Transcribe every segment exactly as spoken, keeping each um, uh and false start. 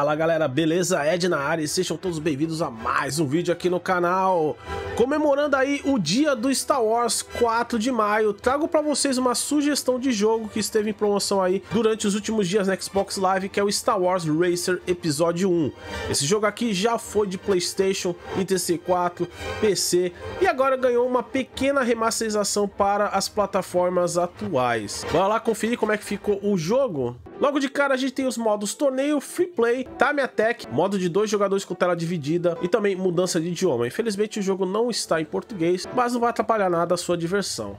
Fala galera, beleza? Ed na área e sejam todos bem-vindos a mais um vídeo aqui no canal. Comemorando aí o dia do Star Wars quatro de maio, trago pra vocês uma sugestão de jogo que esteve em promoção aí durante os últimos dias na Xbox Live, que é o Star Wars Racer Episódio um. Esse jogo aqui já foi de PlayStation, Nintendo sessenta e quatro, P C e agora ganhou uma pequena remasterização para as plataformas atuais. Bora lá conferir como é que ficou o jogo? Logo de cara a gente tem os modos torneio, free play, time attack, modo de dois jogadores com tela dividida e também mudança de idioma. Infelizmente o jogo não está em português, mas não vai atrapalhar nada a sua diversão.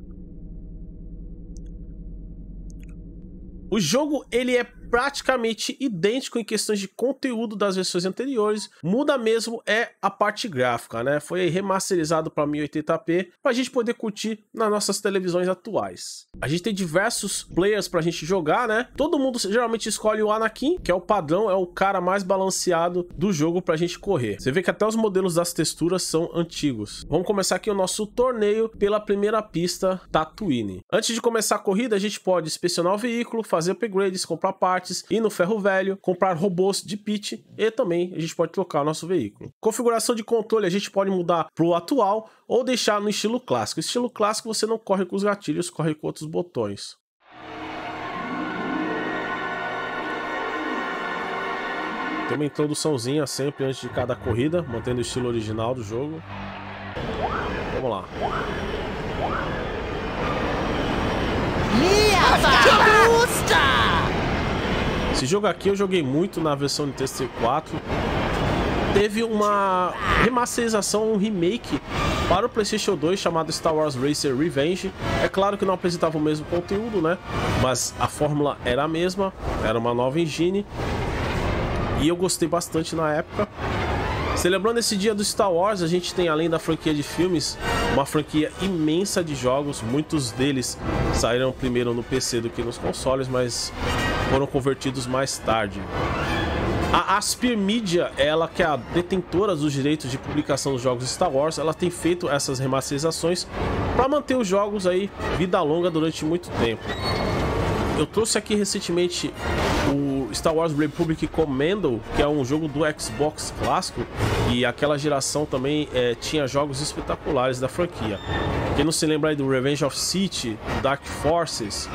O jogo ele é praticamente idêntico em questões de conteúdo das versões anteriores, muda mesmo é a parte gráfica, né? Foi remasterizado para mil e oitenta p para a gente poder curtir nas nossas televisões atuais. A gente tem diversos players para a gente jogar, né? Todo mundo geralmente escolhe o Anakin, que é o padrão, é o cara mais balanceado do jogo para a gente correr. Você vê que até os modelos das texturas são antigos. Vamos começar aqui o nosso torneio pela primeira pista Tatooine. Antes de começar a corrida, a gente pode inspecionar o veículo, fazer upgrades, comprar partes, ir no ferro velho, comprar robôs de pit e também a gente pode trocar o nosso veículo. Configuração de controle a gente pode mudar para o atual ou deixar no estilo clássico. Estilo clássico você não corre com os gatilhos, corre com outros botões. Tem uma introduçãozinha sempre antes de cada corrida, mantendo o estilo original do jogo. Vamos lá. Esse jogo aqui eu joguei muito na versão Nintendo sessenta e quatro. Teve uma remasterização, um remake para o PlayStation dois chamado Star Wars Racer Revenge. É claro que não apresentava o mesmo conteúdo, né? Mas a fórmula era a mesma, era uma nova engine. E eu gostei bastante na época. Celebrando esse dia do Star Wars, a gente tem, além da franquia de filmes, uma franquia imensa de jogos. Muitos deles saíram primeiro no P C do que nos consoles, mas foram convertidos mais tarde. A Aspyr Media, ela que é a detentora dos direitos de publicação dos jogos Star Wars, ela tem feito essas remasterizações para manter os jogos aí vida longa durante muito tempo. Eu trouxe aqui recentemente o Star Wars Republic Commando, que é um jogo do Xbox clássico, e aquela geração também é, tinha jogos espetaculares da franquia. Quem não se lembra aí do Revenge of Sith, Dark Forces,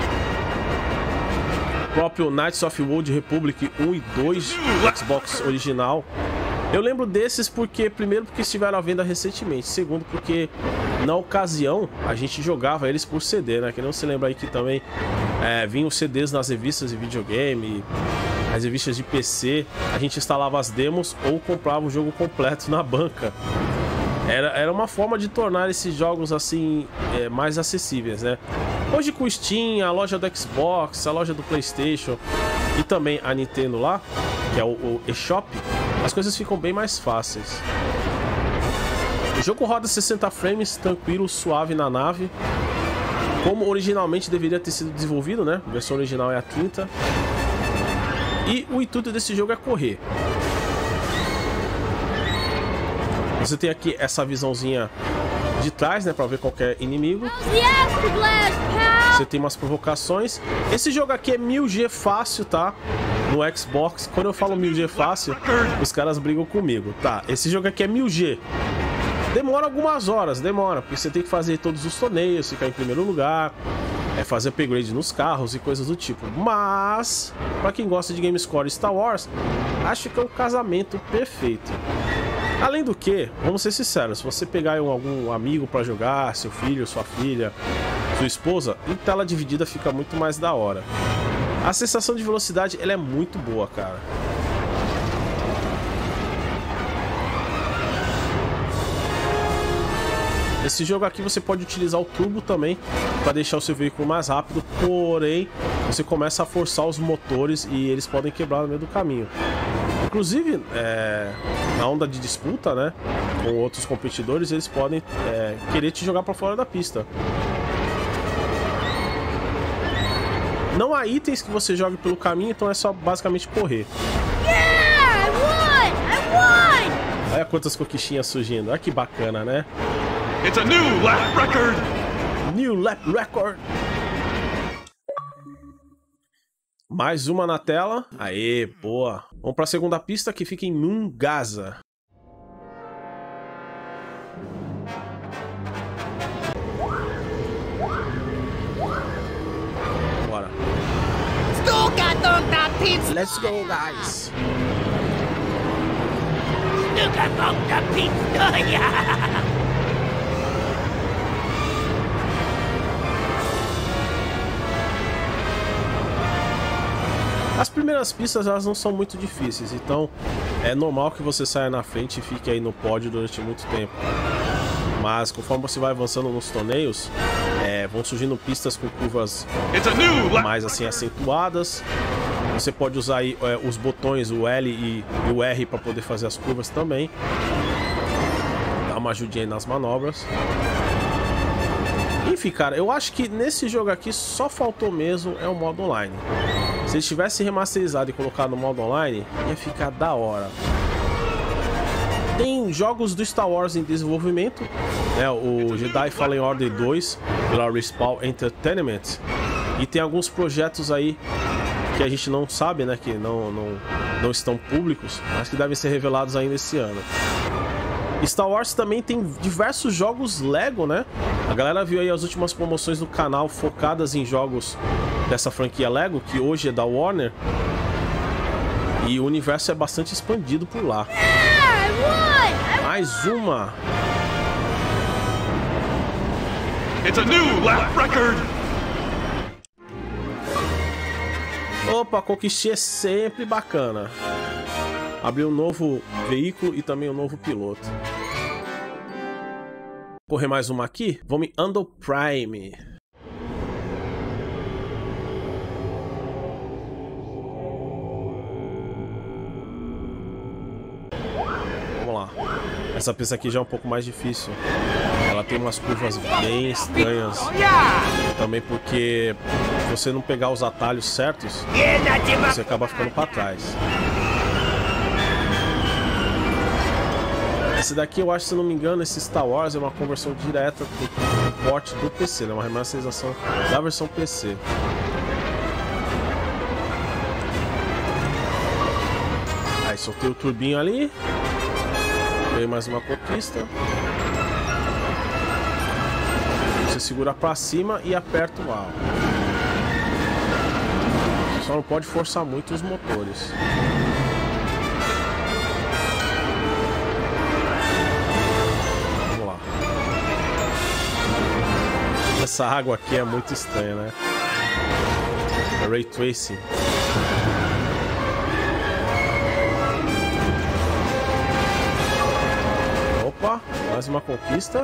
o próprio Knights of the Old Republic um e dois do Xbox original. Eu lembro desses porque, primeiro, porque estiveram à venda recentemente, segundo, porque na ocasião a gente jogava eles por C D, né? Que não se lembra aí que também é, vinham C Ds nas revistas de videogame, as revistas de P C, a gente instalava as demos ou comprava o jogo completo na banca. Era, era uma forma de tornar esses jogos assim é, mais acessíveis, né? Hoje com o Steam, a loja do Xbox, a loja do PlayStation e também a Nintendo lá, que é o, o eShop, as coisas ficam bem mais fáceis. O jogo roda sessenta frames, tranquilo, suave na nave, como originalmente deveria ter sido desenvolvido, né? A versão original é a trinta. E o intuito desse jogo é correr. Você tem aqui essa visãozinha de trás, né, para ver qualquer inimigo. Você tem umas provocações. Esse jogo aqui é mil G fácil, tá? No Xbox. Quando eu falo mil G fácil, os caras brigam comigo. Tá, esse jogo aqui é mil G. Demora algumas horas, demora, porque você tem que fazer todos os torneios, ficar em primeiro lugar, é fazer upgrade nos carros e coisas do tipo. Mas, para quem gosta de game score Star Wars, acho que é um casamento perfeito. Além do que, vamos ser sinceros, se você pegar um, algum amigo para jogar, seu filho, sua filha, sua esposa, em tela dividida fica muito mais da hora. A sensação de velocidade ela é muito boa, cara. Esse jogo aqui você pode utilizar o turbo também para deixar o seu veículo mais rápido, porém você começa a forçar os motores e eles podem quebrar no meio do caminho. Inclusive, é, na onda de disputa, né, com outros competidores, eles podem é, querer te jogar para fora da pista. Não há itens que você jogue pelo caminho, então é só basicamente correr. Yeah, I won! I won! Olha quantas coquichinhas surgindo, olha que bacana, né? It's a new lap record! New lap record! Mais uma na tela. Aê, boa. Vamos para a segunda pista que fica em Mungasa. Bora. Let's go, guys. As primeiras pistas elas não são muito difíceis, então é normal que você saia na frente e fique aí no pódio durante muito tempo. Mas conforme você vai avançando nos torneios, é, vão surgindo pistas com curvas mais assim acentuadas. Você pode usar aí, é, os botões, o L e, e o R para poder fazer as curvas também. Dá uma ajudinha aí nas manobras. Enfim, cara, eu acho que nesse jogo aqui só faltou mesmo é o modo online. Se ele tivesse remasterizado e colocado no modo online, ia ficar da hora. Tem jogos do Star Wars em desenvolvimento, né? O Jedi Fallen Order dois pela Respawn Entertainment, e tem alguns projetos aí que a gente não sabe, né? Que não, não, não estão públicos, mas que devem ser revelados ainda esse ano. Star Wars também tem diversos jogos Lego, né? A galera viu aí as últimas promoções do canal focadas em jogos dessa franquia Lego, que hoje é da Warner. E o universo é bastante expandido por lá. Mais uma. It's a new lap record. Opa, conquistei é sempre bacana. Abrir um novo veículo e também um novo piloto. Correr mais uma aqui. Vamos em Andor Prime. Vamos lá. Essa pista aqui já é um pouco mais difícil. Ela tem umas curvas bem estranhas. Também porque se você não pegar os atalhos certos, você acaba ficando para trás. Esse daqui eu acho, se não me engano, esse Star Wars é uma conversão direta do porte do P C, né? Uma remasterização da versão P C. Aí soltei o turbinho ali. Veio mais uma conquista. Você segura pra cima e aperta o A. Só não pode forçar muito os motores. Essa água aqui é muito estranha, né? É Ray Tracing. Opa, mais uma conquista.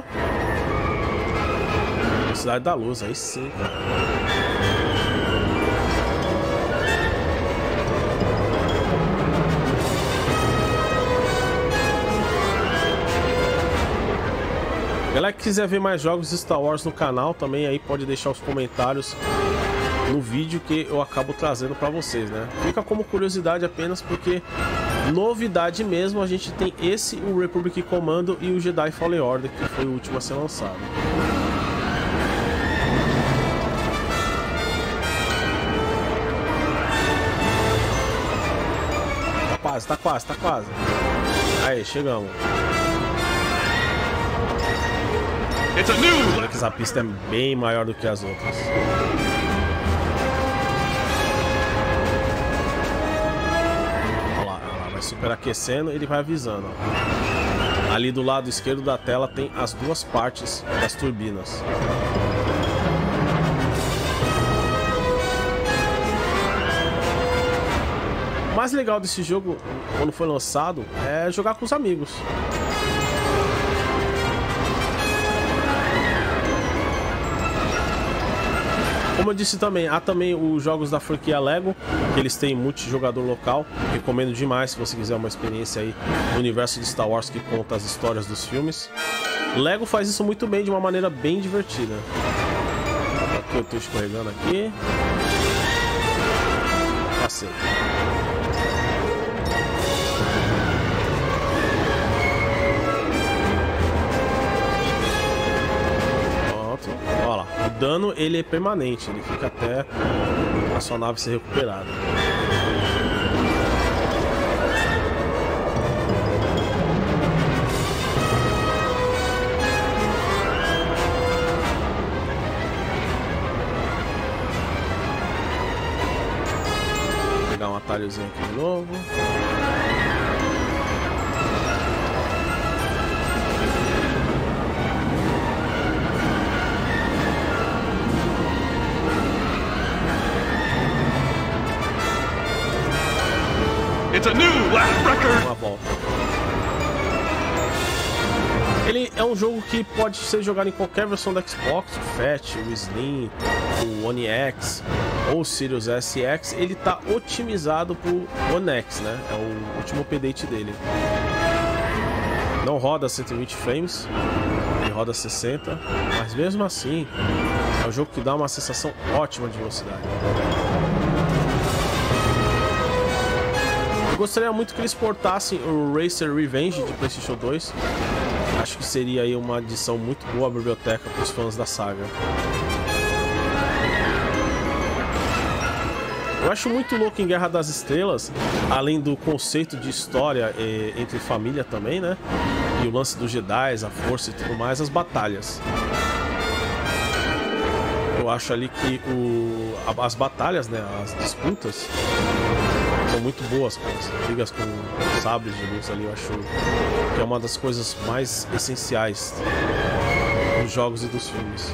Cidade da Luz, aí sim, cara. Galera que quiser ver mais jogos de Star Wars no canal, também aí pode deixar os comentários no vídeo que eu acabo trazendo para vocês, né? Fica como curiosidade apenas porque novidade mesmo, a gente tem esse, o Republic Commando e o Jedi Fallen Order, que foi o último a ser lançado. Tá quase, tá quase, tá quase. Aí, chegamos. Olha que essa pista é bem maior do que as outras. Olha lá, olha lá, vai superaquecendo e ele vai avisando. Ó. Ali do lado esquerdo da tela tem as duas partes das turbinas. O mais legal desse jogo, quando foi lançado, é jogar com os amigos. Como eu disse também, há também os jogos da franquia Lego, que eles têm multijogador local. Recomendo demais se você quiser uma experiência aí no universo de Star Wars que conta as histórias dos filmes. Lego faz isso muito bem, de uma maneira bem divertida. Aqui eu tô escorregando aqui. Passei. O dano ele é permanente, ele fica até a sua nave ser recuperada. Vou pegar um atalhozinho aqui de novo. It's a new lap record. Uma volta. Ele é um jogo que pode ser jogado em qualquer versão do Xbox, o Fat, o Slim, o One X ou o Series S X. Ele está otimizado para o One X, né? É o último update dele. Não roda cento e vinte frames, ele roda sessenta, mas mesmo assim é um jogo que dá uma sensação ótima de velocidade. Eu gostaria muito que eles portassem o Racer Revenge de PlayStation dois. Acho que seria aí uma adição muito boa à biblioteca para os fãs da saga. Eu acho muito louco em Guerra das Estrelas, além do conceito de história eh, entre família também, né? E o lance dos Jedi, a força e tudo mais, as batalhas. Eu acho ali que o, as batalhas, né? As disputas são muito boas, cara. As brigas com sabres de luz ali, eu acho que é uma das coisas mais essenciais dos jogos e dos filmes.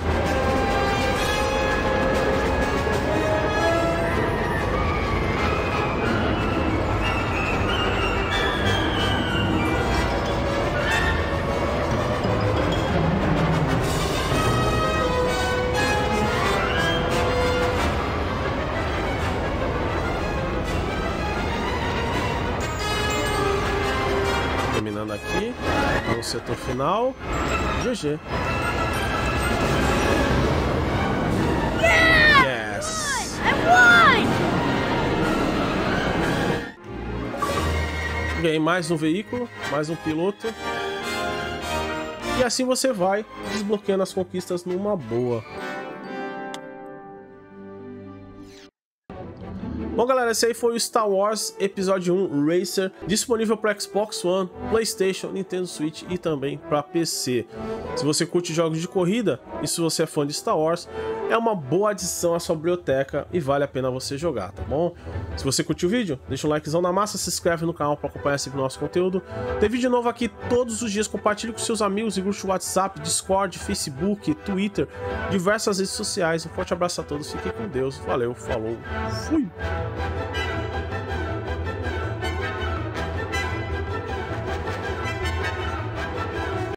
Aqui, no setor final, G G. Yeah! Yes! I won! Ganhei mais um veículo, mais um piloto. E assim você vai desbloqueando as conquistas numa boa. Bom, galera, esse aí foi o Star Wars Episódio um Racer, disponível para Xbox One, PlayStation, Nintendo Switch e também para P C. Se você curte jogos de corrida e se você é fã de Star Wars, é uma boa adição à sua biblioteca e vale a pena você jogar, tá bom? Se você curtiu o vídeo, deixa um likezão na massa, se inscreve no canal para acompanhar sempre o nosso conteúdo. Tem vídeo novo aqui todos os dias, compartilhe com seus amigos em grupos de WhatsApp, Discord, Facebook, Twitter, diversas redes sociais. Um forte abraço a todos, fiquem com Deus, valeu, falou, fui!